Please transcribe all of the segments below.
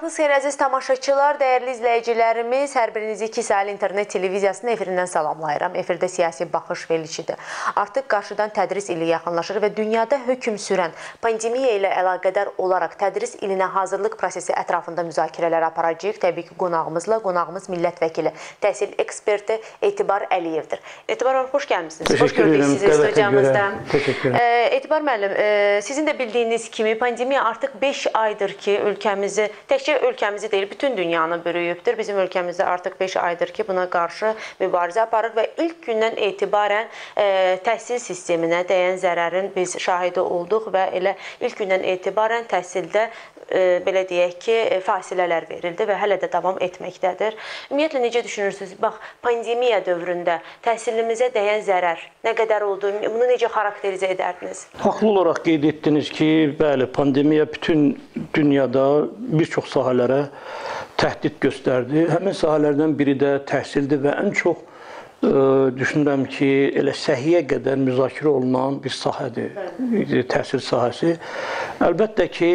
Vaxtınız xeyir əziz tamaşaçılar, dəyərli izləyicilərimiz, hər birinizi 2 saylı internet televiziyasının efirindən salamlayıram. Efirdə siyasi baxış verilişidir. Artıq qarşıdan tədris ili yaxınlaşır və dünyada hökm sürən pandemiya ilə əlaqədar olaraq tədris ilinə hazırlıq prosesi ətrafında müzakirələr aparacağıq. Təbii ki, qonağımız millət vəkili, təhsil eksperti Etibar Əliyevdir. Etibar müəllim, xoş gəlmişsiniz. Xoş gördük sizi studiyamızda. Etibar müəllim, sizin də bildiyiniz kimi pandemiya artıq 5 aydır ki, ölkəmizi, təkcə ölkəmizi deyil, bütün dünyanı bürüyübdür. Bizim ölkəmizdə artıq 5 aydır ki, buna qarşı mübarizə aparır və ilk gündən etibarən təhsil sisteminə dəyən zərərin biz şahidi olduq və elə ilk gündən etibarən təhsildə belə deyək ki, fasilələr verildi və hələ də davam etməkdədir. Ümumiyyətlə, necə düşünürsünüz? Bax, pandemiya dövründə təhsilimizə dəyən zərər nə qədər oldu? Bunu necə xarakterizə edərdiniz? Haqlı olaraq qeyd etdiniz ki, bəli, pandemiya bütün dünyada bir çox sahələrə təhdid göstərdi. Həmin sahələrdən biri də təhsildir və ən çox düşünürəm ki, elə səhiyyə qədər müzakirə olunan bir sahədir, təhsil sahəsi. Əlbəttə ki,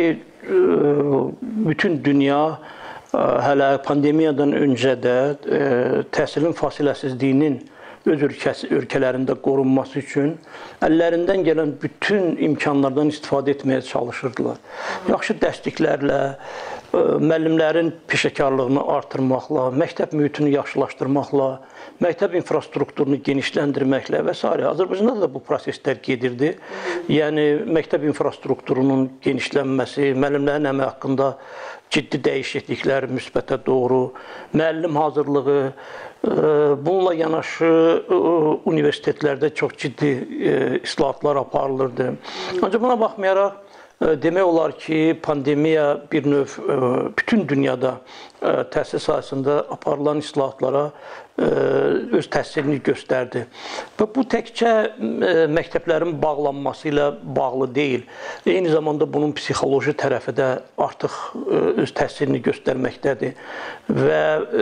bütün dünya hələ pandemiyadan öncə də təhsilin fasiləsizliyinin öz ölkələrində qorunması üçün əllərindən gələn bütün imkanlardan istifadə etməyə çalışırdılar. Yaxşı dəstəklərlə, müəllimlərin peşəkarlığını artırmaqla, məktəb mühitini yaxşılaşdırmaqla, məktəb infrastrukturunu genişləndirməklə və s. Azərbaycanda da bu proseslər gedirdi. Yəni, məktəb infrastrukturunun genişlənməsi, müəllimlərin əməyi haqqında ciddi dəyişikliklər müsbətə doğru, müəllim hazırlığı, bununla yanaşı universitetlərdə çox ciddi islahatlar aparılırdı. Ancaq buna baxmayaraq, demək olar ki, pandemiya bir növ bütün dünyada təhsil sahəsində aparılan islahatlara öz təsirini göstərdi. Və bu təkcə məktəblərin bağlanması ilə bağlı deyil. Eyni zamanda bunun psixoloji tərəfi də artıq öz təsirini göstərməkdədir. Və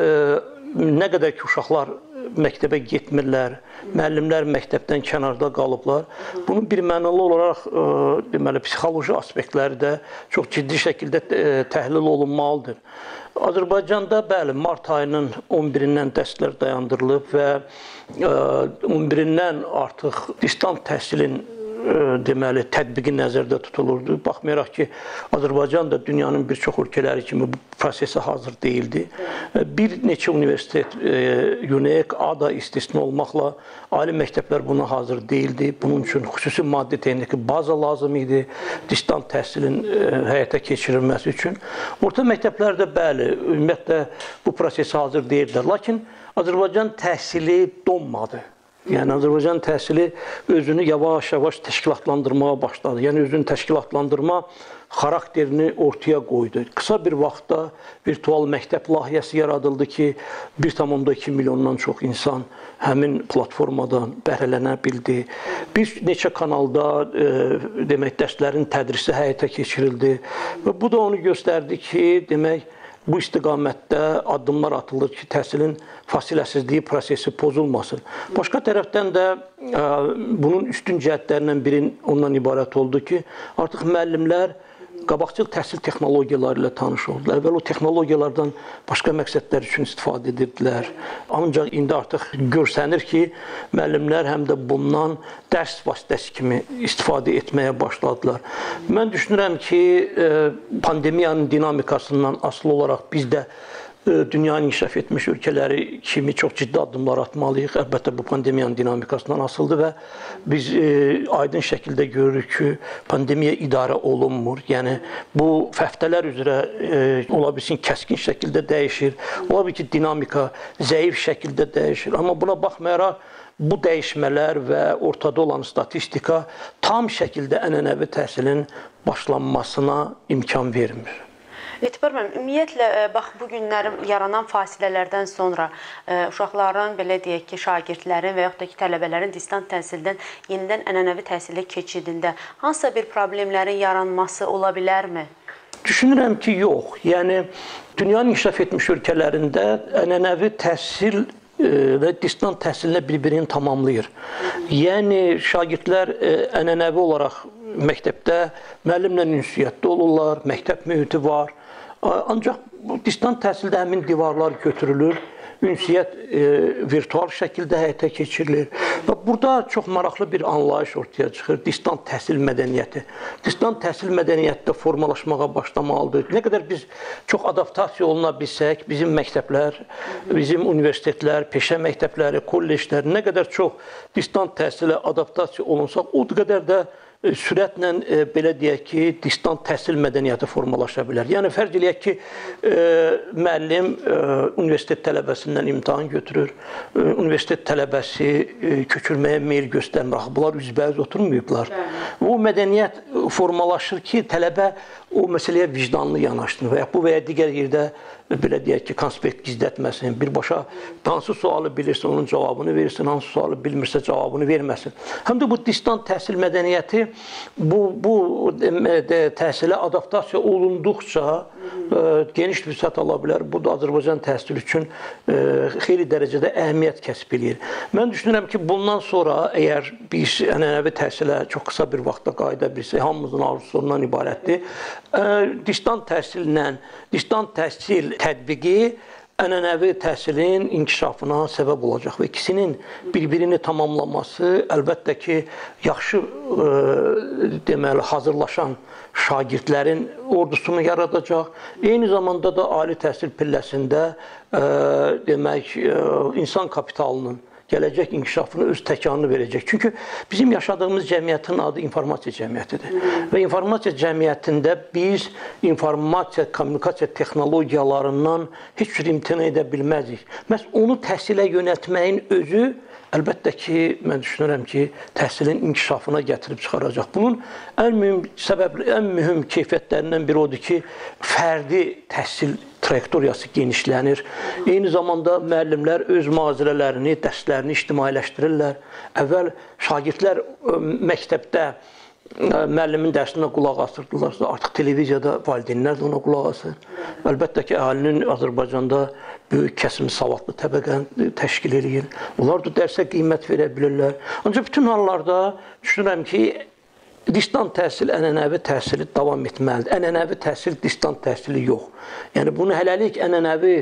nə qədər ki, uşaqlar məktəbə getmirlər, müəllimlər məktəbdən kənarda qalıblar. Bunun bir mənalı olaraq deməli, psixoloji aspektləri də çox ciddi şəkildə təhlil olunmalıdır. Azərbaycanda, bəli, mart ayının 11-dən dərslər dayandırılıb və 11-dən artıq distant təhsilin deməli, tətbiqi nəzərdə tutulurdu. Baxmayaraq ki, Azərbaycan da dünyanın bir çox ölkələri kimi bu prosesə hazır deyildi. Bir neçə universitet, UNEK, ADA istisna olmaqla ali məktəblər buna hazır deyildi. Bunun üçün xüsusi maddi texniki baza lazım idi, distant təhsilin həyata keçirilməsi üçün. Orta məktəblərdə, bəli, ümumiyyətlə bu prosesə hazır deyildilər. Lakin Azərbaycan təhsili donmadı. Yəni, Azərbaycan təhsili özünü yavaş-yavaş təşkilatlandırmağa başladı. Yəni, özünü təşkilatlandırma xarakterini ortaya qoydu. Qısa bir vaxtda virtual məktəb layihəsi yaradıldı ki, 1,2 milyondan çox insan həmin platformadan bəhrələnə bildi. Bir neçə kanalda demək, dərslərin tədrisi həyata keçirildi. Və bu da onu göstərdi ki, demək, bu istiqamətdə addımlar atılır ki, təhsilin fasiləsizliyi prosesi pozulmasın. Başqa tərəfdən də bunun üstün cəhətlərindən biri ondan ibarət oldu ki, artıq müəllimlər qabaqcıl təhsil texnologiyaları ilə tanış oldular. Əvvəl o texnologiyalardan başqa məqsədlər üçün istifadə edirdilər. Ancaq indi artıq görsənir ki, müəllimlər həm də bundan dərs vasitəsi kimi istifadə etməyə başladılar. Mən düşünürəm ki, pandemiyanın dinamikasından asılı olaraq biz də dünyanın inkişaf etmiş ölkələri kimi çox ciddi addımlar atmalıyıq. Əlbəttə, bu pandemiyanın dinamikasından asılıdır və biz aydın şəkildə görürük ki, pandemiya idarə olunmur. Yəni, bu həftələr üzrə ola bilsin kəskin şəkildə dəyişir, ola bilsin ki, dinamika zəif şəkildə dəyişir. Amma buna baxmayaraq, bu dəyişmələr və ortada olan statistika tam şəkildə ənənəvi təhsilin başlanmasına imkan vermir. Etibar müəllim, ümumiyyətlə, bax, bu günlərin yaranan fasilələrdən sonra uşaqların, belə deyək ki, şagirdlərin və yaxud da ki, tələbələrin distant təhsildən yenidən ənənəvi təhsilə keçidində hansısa bir problemlərin yaranması ola bilərmi? Düşünürəm ki, yox. Yəni, dünyanın inkişaf etmiş ölkələrində ənənəvi təhsil və distant təhsilinə bir-birini tamamlayır. Yəni, şagirdlər ənənəvi olaraq məktəbdə müəllimlə ünsiyyətdə olurlar, məktəb mühiti var. Ancaq bu distant təhsildə həmin divarlar götürülür, ünsiyyət virtual şəkildə həyata keçirilir. Və burada çox maraqlı bir anlayış ortaya çıxır, distant təhsil mədəniyyəti. Distant təhsil mədəniyyəti də formalaşmağa başlamalıdır. Nə qədər biz çox adaptasiya oluna bilsək, bizim məktəblər, bizim universitetlər, peşə məktəbləri, kolleclər nə qədər çox distant təhsilə adaptasiya olunsaq, o qədər də sürətlə belə deyək ki, distant təhsil mədəniyyəti formalaşa bilər. Yəni fərz eləyək ki, müəllim universitet tələbəsindən imtahan götürür, universitet tələbəsi köçürməyə meyl göstərmir. Bunlar üzbəüz oturmayıblar. O mədəniyyət formalaşır ki, tələbə o məsələyə vicdanlı yanaşsın və ya bu və ya digər yerdə belə deyək ki, konspekt gizlətməsin, birbaşa hansı sualı bilirsə onun cavabını versin, hansı sualı bilmirsə cavabını verməsin. Həm də bu distant təhsil mədəniyyəti bu təhsilə adaptasiya olunduqca geniş vüsət ala bilər. Bu da Azərbaycan təhsili üçün xeyli dərəcədə əhəmiyyət kəsb edir. Mən düşünürəm ki, bundan sonra əgər biz ənənəvi təhsilə çox qısa bir vaxtda qayıda bilsək, hamımızın arzusu ondan ibarətdir. Distant təhsillə, distant təhsil tətbiqi ənənəvi təhsilin inkişafına səbəb olacaq və ikisinin bir-birini tamamlaması əlbəttə ki, yaxşı deməli, hazırlaşan şagirdlərin ordusunu yaradacaq. Eyni zamanda da ali təhsil pilləsində demək, insan kapitalının gələcək inkişafını öz təkanını verəcək. Çünki bizim yaşadığımız cəmiyyətin adı informasiya cəmiyyətidir. Və informasiya cəmiyyətində biz informasiya, kommunikasiya texnologiyalarından heç cür imtina edə bilməzik. Məhz onu təhsilə yönəltməyin özü əlbəttə ki, mən düşünürəm ki, təhsilin inkişafına gətirib çıxaracaq. Bunun ən mühüm keyfiyyətlərindən biri odur ki, fərdi təhsil trayektoriyası genişlənir. Eyni zamanda müəllimlər öz mühazirələrini, dərslərini ictimailəşdirirlər. Əvvəl şagirdlər məktəbdə müəllimin dərsinə qulaq asırdılarsa, artıq televiziyada valideynlər də ona qulaq asır. Əlbəttə ki, əhalinin Azərbaycanda böyük kəsimi savadlı təbəqəni təşkil edir. Onlar da dərsə qiymət verə bilirlər. Ancaq bütün hallarda düşünürəm ki, distant təhsil ənənəvi təhsili davam etməlidir. Ənənəvi təhsil distant təhsili yox. Yəni bunu hələlik ənənəvi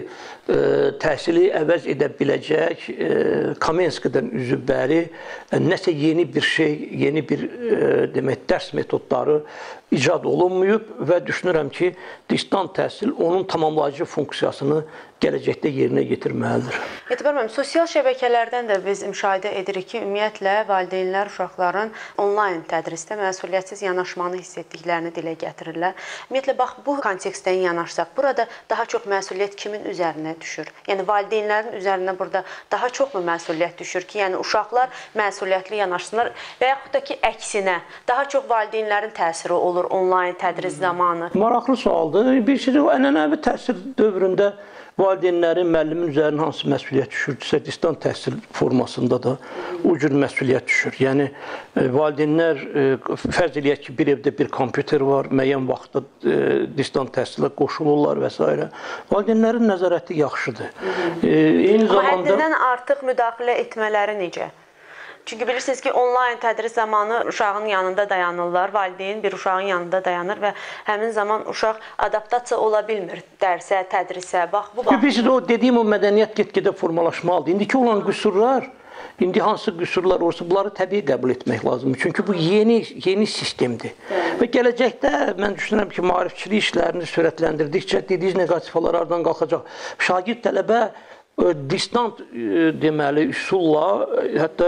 təhsili əvəz edə biləcək Kamenskidən üzüb bəri nəsə yeni bir şey, yeni bir demək dərs metodları icad olunmayıb və düşünürəm ki, distant təhsil onun tamamlayıcı funksiyasını gələcəkdə yerinə yetirməlidir. Etibar müəllim, sosial şəbəkələrdən də biz müşahidə edirik ki, ümumiyyətlə valideynlər uşaqların onlayn tədrisdə məsuliyyətsiz yanaşmanı hiss etdiklərini dilə gətirirlər. Ümumiyyətlə, bax, bu kontekstdən yanaşsaq, burada daha çox məsuliyyət kimin üzərinə düşür? Yəni, valideynlərin üzərinə burada daha çoxmu məsuliyyət düşür ki, yəni uşaqlar məsuliyyətli yanaşsınlar və yaxud da ki, əksinə, daha çox valideynlərin təsiri olur onlayn tədris zamanı? Maraqlı sualdır. Bir şey, ənənəvi təhsil dövründə valideynlərin, müəllimin üzərinə hansı məsuliyyət düşürdüsə, distant təhsil formasında da o cür məsuliyyət düşür. Yəni, valideynlər, fərz eləyək ki, bir evdə bir kompüter var, müəyyən vaxtda distant təhsilə qoşulurlar və s. Valideynlərin nəzarəti yaxşıdır. Eyni zamanda... Həddindən artıq müdaxilə etmələri necə? Çünki bilirsiniz ki, onlayn tədris zamanı uşağın yanında dayanırlar, valideyn bir uşağın yanında dayanır və həmin zaman uşaq adaptasiya ola bilmir dərsə, tədrisə. Bax, bu biz o dediyim o mədəniyyət get-gedə formalaşmalıdır. İndiki olan qüsurlar, indi hansı qüsurlar olsa, bunları təbii qəbul etmək lazımdır. Çünki bu yeni sistemdir. Və gələcəkdə mən düşünürəm ki, maarifçilik işlərini sürətləndirdikcə dediyiniz neqatifalar aradan qalxacaq. Şagird tələbə distant deməli üsulla hətta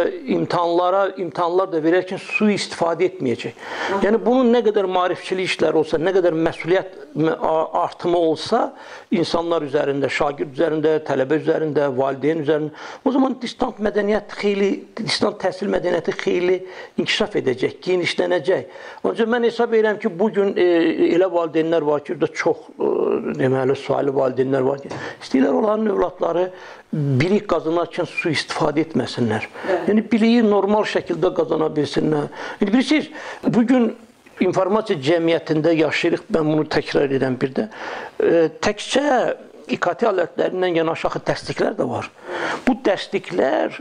imtahanlar da verərkən sui-istifadə etməyəcək. Yəni bunun nə qədər maarifçilik işləri olsa, nə qədər məsuliyyət artımı olsa insanlar üzərində, şagird üzərində, tələbə üzərində, valideyn üzərində, o zaman distant distant təhsil mədəniyyəti xeyli inkişaf edəcək, genişlənəcək. Ancaq mən hesab edirəm ki, bugün elə valideynlər var ki, çox deməli suali valideynlər var ki, istəyirlər onların övladları bilik qazanarkən sui-istifadə etməsinlər. Yəni biliyi normal şəkildə qazana bilsinlər. Bilirsiniz, bugün informasiya cəmiyyətində yaşayırıq, mən bunu təkrar edirəm bir də. Təkcə İKT alətlərindən yanaşı dərsliklər də var. Bu dərsliklər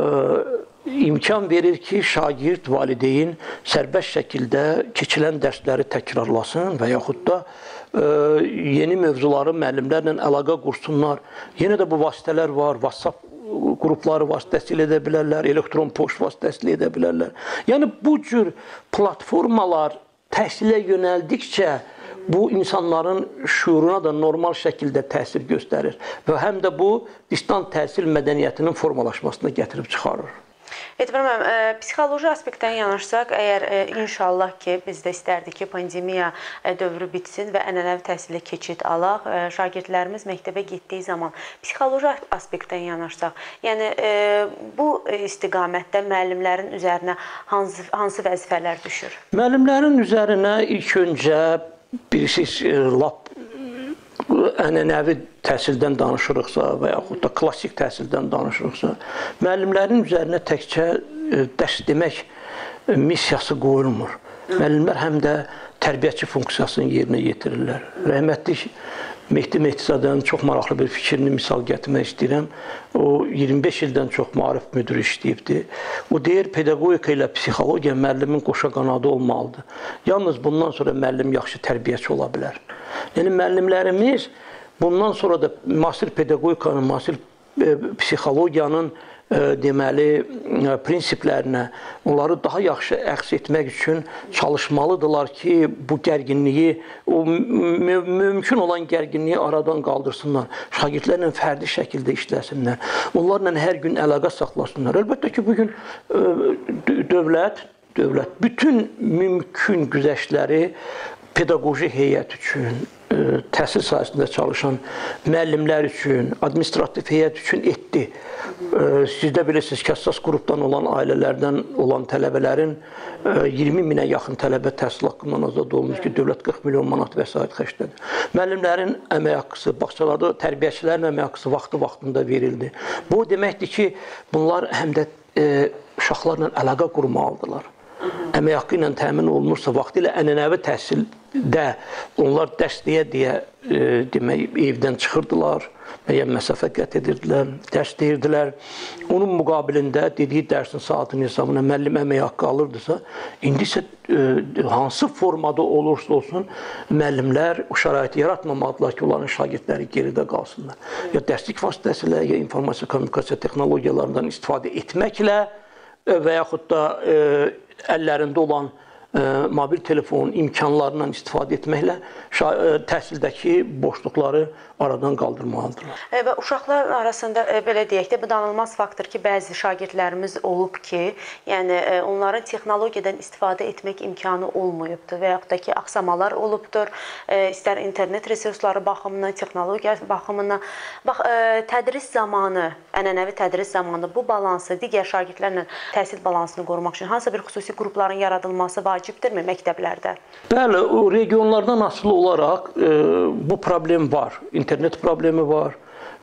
imkan verir ki, şagird, valideyn sərbəst şəkildə keçilən dərsləri təkrarlasın və yaxud da yeni mövzuları müəllimlərlə əlaqə qursunlar. Yenə də bu vasitələr var, WhatsApp qrupları vasitəsilə edə bilərlər, elektron poçt vasitəsilə edə bilərlər. Yəni bu cür platformalar təhsilə yönəldikcə bu insanların şuuruna da normal şəkildə təsir göstərir və həm də bu distant təhsil mədəniyyətinin formalaşmasına gətirib çıxarır. Etibar müəllim, psixoloji aspektdən yanaşsaq, əgər inşallah ki, biz də istərdik ki, pandemiya dövrü bitsin və ənənəvi təhsilə keçid alaq, şagirdlərimiz məktəbə getdiyi zaman psixoloji aspektdən yanaşsaq, yəni bu istiqamətdə müəllimlərin üzərinə hansı vəzifələr düşür? Müəllimlərin üzərinə ilk öncə birisi lap ənənəvi təhsildən danışırıqsa və yaxud da klassik təhsildən danışırıqsa, müəllimlərin üzərinə təkcə dərs demək missiyası qoyulmur. Müəllimlər həm də tərbiyəçi funksiyasını yerinə yetirirlər. Rəhmətlik Mehdi Mehdizadənin çox maraqlı bir fikrini misal gətirmək istəyirəm. O 25 ildən çox maarif müdürü işləyibdi. O deyir, pedaqogika ilə psixologiya müəllimin qoşa qanadı olmalıdır. Yalnız bundan sonra müəllim yaxşı tərbiyəçi ola bilər. Yəni müəllimlərimiz bundan sonra da müasir pedagogikanın, müasir psixologiyanın deməli prinsiplərinə, onları daha yaxşı əks etmək üçün çalışmalıdırlar ki, bu gərginliyi, o mümkün olan gərginliyi aradan qaldırsınlar. Şagirdlərlə fərdi şəkildə işləsinlər. Onlarla hər gün əlaqə saxlasınlar. Əlbəttə ki, bugün dövlət bütün mümkün güzəştləri pedaqoji heyət üçün, təhsil sahəsində çalışan müəllimlər üçün, administrativ heyət üçün etdi. Siz də bilirsiniz ki, həssas qrupdan olan ailələrdən olan tələbələrin 20 minə yaxın tələbə təhsil haqqından azad olmuş ki, dövlət 40 milyon manat vəsait xərclədi. Müəllimlərin əmək haqqısı, bağçalarda tərbiyəçilərin əmək haqqısı vaxtında verildi. Bu deməkdir ki, bunlar həm də uşaqlarla əlaqə qurmalıdırlar. Əmək haqqı ilə təmin olunursa, vaxtilə ənənəvi təhsildə onlar dərs deyə demək, evdən çıxırdılar, müəyyən məsafə qət edirdilər, dərs deyirdilər. Onun müqabilində dediyi dərsin saatının hesabına müəllim əmək haqqı alırdısa, indi isə hansı formada olursa olsun, müəllimlər o şəraiti yaratmamalıdırlar ki, onların şagirdləri geridə qalsınlar. Ya dərslik vasitəsilə, ya informasiya kommunikasiya texnologiyalarından istifadə etməklə və yaxud da əllərində olan mobil telefonun imkanlarından istifadə etməklə təhsildəki boşluqları aradan qaldırmalıdırlar. Və uşaqlar arasında belə deyək də, bu danılmaz faktor ki, bəzi şagirdlərimiz olub ki, yəni onların texnologiyadan istifadə etmək imkanı olmayıbdır və yaxud da ki, axsamalar olubdur, istər internet resursları baxımından, texnologiya baxımından. Bax, tədris zamanı, ənənəvi tədris zamanı bu balansı, digər şagirdlərlə təhsil balansını qorumaq üçün hansısa bir xüsusi qrupların yaradılması vacibdirmi məktəblərdə? Bəli, regionlardan asılı olaraq bu problem var. İnternet problemi var,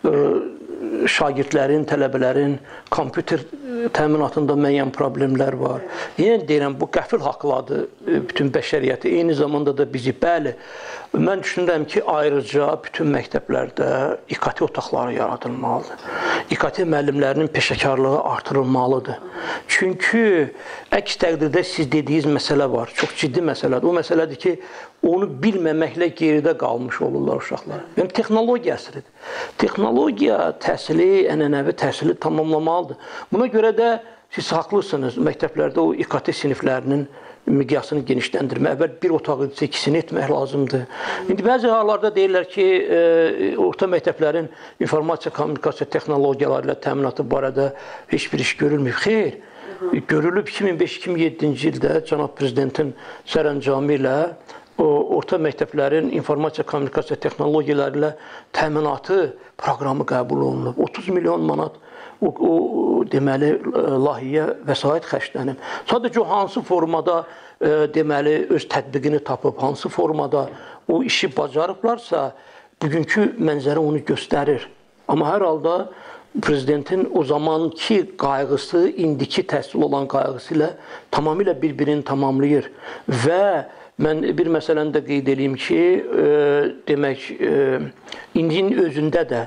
şagirdlərin, tələbələrin kompüter təminatında müəyyən problemlər var. Yenə deyirəm, bu qəfil haqladır bütün bəşəriyyəti, eyni zamanda da bizi. Bəli, mən düşünürəm ki, ayrıca bütün məktəblərdə İKT otaqları yaradılmalıdır. İKT müəllimlərinin peşəkarlığı artırılmalıdır. Çünki əks təqdirdə siz dediyiniz məsələ var, çox ciddi məsələdir. O məsələdir ki, onu bilməməklə geridə qalmış olurlar uşaqlar. Yəni, texnologiya əsridir. Texnologiya təhsili, ənənəvi təhsili tamamlamalıdır. Buna görə də siz haqlısınız, məktəblərdə o İKT siniflərinin miqyasını genişləndirmək, əvvəl bir otaq idisə ikisini etmək lazımdır. İndi bəzi hallarda deyirlər ki, orta məktəblərin informasiya kommunikasiya texnologiyaları ilə təminatı barədə heç bir iş görülmür. Xeyr, görülüb 2005-2007-ci ildə cənab prezidentin sərəncamı ilə orta məktəblərin informasiya kommunikasiya texnologiyaları ilə təminatı proqramı qəbul olunub. 30 milyon manat o deməli layihəyə vəsait xərclənib. Sadəcə o hansı formada deməli öz tətbiqini tapıb, hansı formada o işi bacarıblarsa, bugünkü mənzərə onu göstərir. Amma hər halda prezidentin o zamanki qayğısı, indiki təhsil olan qayğısı ilə tamamilə bir-birini tamamlayır. Və mən bir məsələni də qeyd edeyim ki, demək, indinin özündə də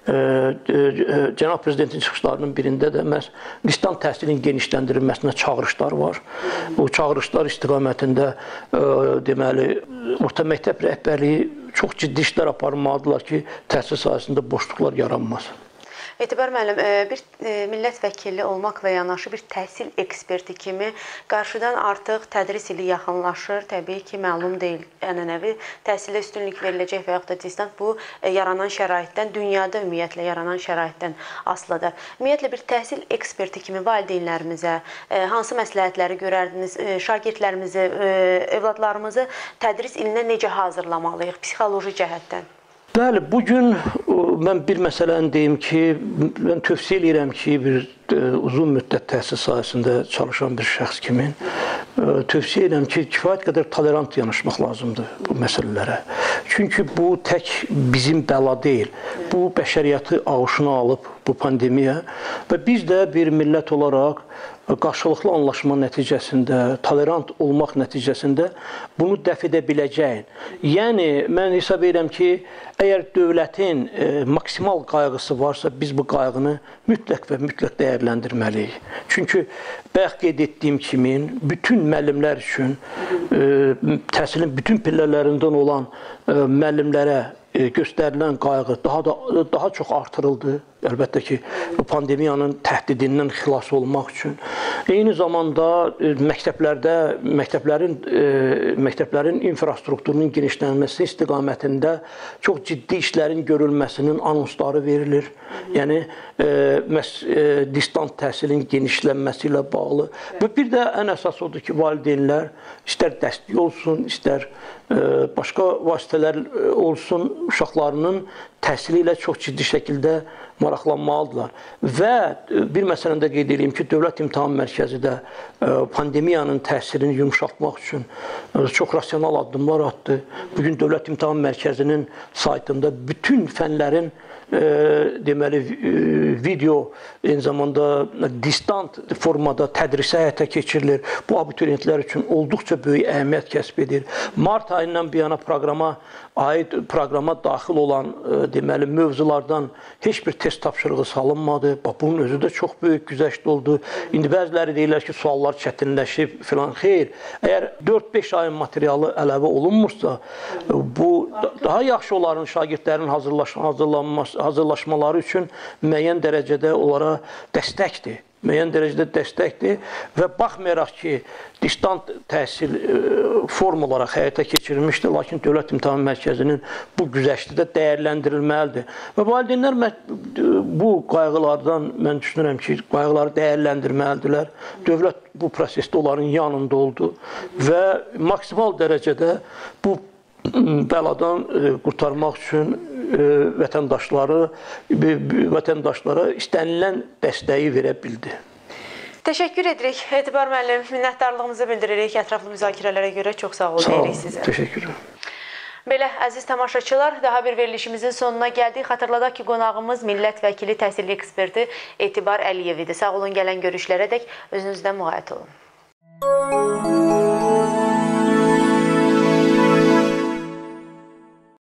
cənab prezidentin çıxışlarının birində də məhz distant təhsilin genişləndirilməsinə çağırışlar var. O çağırışlar istiqamətində deməli orta məktəb rəhbərliyi çox ciddi işlər aparmalıdırlar ki, təhsil sahəsində boşluqlar yaranmasın. Etibar müəllim, bir millət vəkili olmaqla yanaşı bir təhsil eksperti kimi qarşıdan artıq tədris ili yaxınlaşır. Təbii ki, məlum deyil, ənənəvi təhsilə üstünlük veriləcək və yaxud da distant bu yaranan şəraitdən, dünyada ümumiyyətlə yaranan şəraitdən asılıdır. Ümumiyyətlə bir təhsil eksperti kimi valideynlərimizə hansı məsləhətləri görərdiniz, şagirdlərimizi, övladlarımızı tədris ilinə necə hazırlamalıyıq psixoloji cəhətdən? Bəli, bugün mən bir məsələni deyim ki, mən tövsiyə edirəm ki, bir uzun müddət təhsil sahəsində çalışan bir şəxs kimi tövsiyə edirəm ki, kifayət qədər tolerant yanaşmaq lazımdır bu məsələlərə. Çünki bu tək bizim bəla deyil. Bu bəşəriyyəti ağuşuna alıb bu pandemiya və biz də bir millət olaraq qarşılıqlı anlaşma nəticəsində, tolerant olmaq nəticəsində bunu dəf edə biləcəyin. Yəni, mən hesab edirəm ki, əgər dövlətin maksimal qayğısı varsa, biz bu qayğını mütləq və mütləq dəyərləndirməliyik. Çünki bayaq qeyd etdiyim kimi, bütün müəllimlər üçün, təhsilin bütün pillələrindən olan müəllimlərə göstərilən qayğı daha çox artırıldı. Əlbəttə ki, pandemiyanın təhdidindən xilas olmaq üçün. Eyni zamanda məktəblərin infrastrukturunun genişlənməsi istiqamətində çox ciddi işlərin görülməsinin anonsları verilir. Yəni, distant təhsilin genişlənməsi ilə bağlı. Və bir də ən əsas odur ki, valideynlər istər dəstək olsun, istər başqa vasitələr olsun, uşaqlarının təhsili ilə çox ciddi şəkildə maraqlanmalıdırlar. Və bir məsələni də qeyd edeyim ki, Dövlət İmtahan Mərkəzi də pandemiyanın təsirini yumuşatmaq üçün çox rasional addımlar atdı. Bugün Dövlət İmtahan Mərkəzinin saytında bütün fənlərin deməli video, eyni zamanda distant formada tədrisi həyata keçirilir. Bu abituriyentlər üçün olduqca böyük əhəmiyyət kəsb edir. Mart ayından bir yana proqrama daxil olan deməli mövzulardan heç bir test tapşırığı salınmadı. Bunun özü də çox böyük güzəşt oldu. İndi bəziləri deyirlər ki, suallar çətinləşib filan. Xeyr, əgər 4-5 ayın materialı əlavə olunmursa, bu daha yaxşı onların şagirdlərin hazırlaşmaları üçün müəyyən dərəcədə onlara dəstəkdir. Və baxmayaraq ki, distant təhsil form olaraq həyata keçirilmişdir, lakin Dövlət İmtahan Mərkəzinin bu güzəşti də dəyərləndirilməlidir. Və valideynlər bu qayğılardan, mən düşünürəm ki, qayğıları dəyərləndirməlidirlər. Dövlət bu prosesdə onların yanında oldu və maksimal dərəcədə bu bəladan qurtarmaq üçün vətəndaşlara istənilən dəstəyi verə bildi. Təşəkkür edirik. Etibar müəllim, minnətdarlığımızı bildiririk. Ətraflı müzakirələrə görə çox sağ olun deyirik sizə. Təşəkkür ederim. Belə, əziz tamaşaçılar, daha bir verilişimizin sonuna gəldik. Xatırladaq ki, qonağımız millət vəkili, təhsil eksperti Etibar Əliyev idi. Sağ olun, gələn görüşlərə dək özünüzdən müğayət olun.